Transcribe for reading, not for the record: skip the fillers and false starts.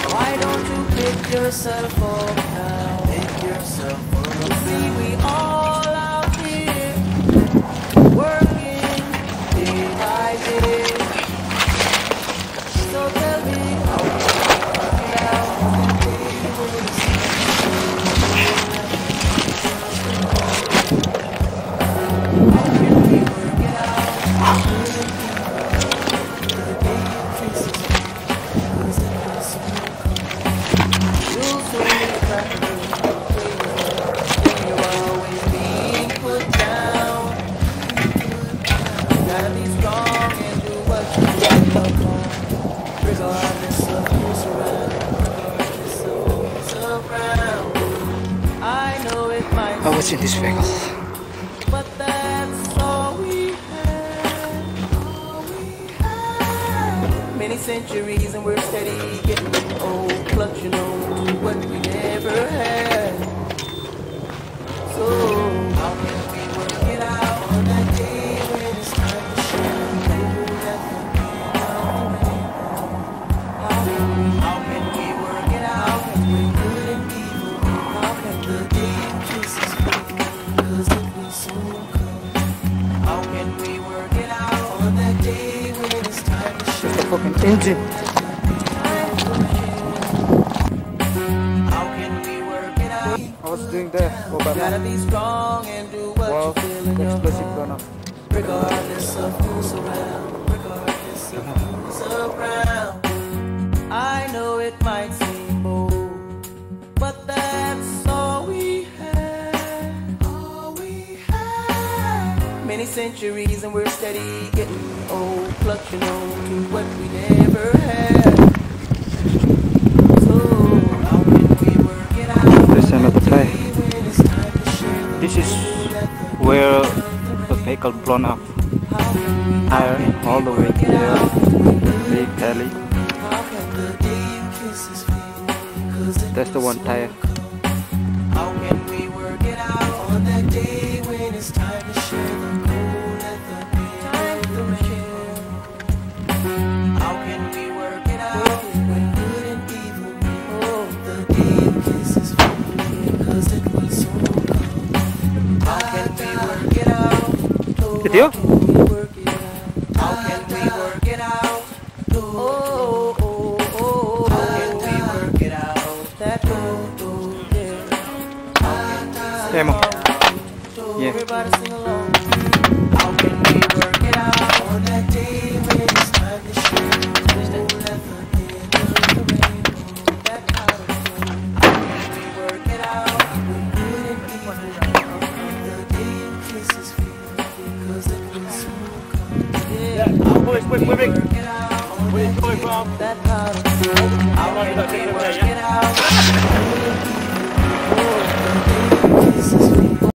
Why don't you pick yourself up now? Pick yourself up. See, we all out here working day by day. So tell me how you work it out on the day when it's I was in this vehicle. but that's all we had. Many centuries and we're steady getting old, clutching on to what we never had. So how can we work it out on that day when it's time to share the cold that how can we work it out when we're good and evil? How can the day kiss us because it will soon come? How can we work it out on that day when it's time to share The fucking engine. How can we work it out? I was doing the Gotta be strong and do what wow, you feel in the your explosive heart. gone off. Regardless of who's around, regardless of who's around. I know it might seem bold, but that's all we had. All we had. Many centuries and we're steady getting old, clutching on to what we never had. So how can we work it out? There's another tire. When it's time to share the This is where the vehicle blown up. Tire all the way there. Big alley. how can the day you kiss us feel? 'Cause it That's the one tire. how can we work it out on that day when it's time to share the cold at the end of the rain? How can we work it out when good and evil meet? Oh, the day you kiss us feel, 'cause it will soon come. How can we work it out? Oh, Video? how can we work it out? How can we work it out? Oh, oh, oh, oh. How can we work it out? That road, yeah. Emo. Yeah. Everybody sing along. How can we work it out on that day when it's time to share the cold at the end of the rainbow? That kind of thing. How can we work it out when good and evil the day you kiss us feel, because it will soon come. Yeah. Boys, we're Work it out on that day, that kind of thing. How can we work it out?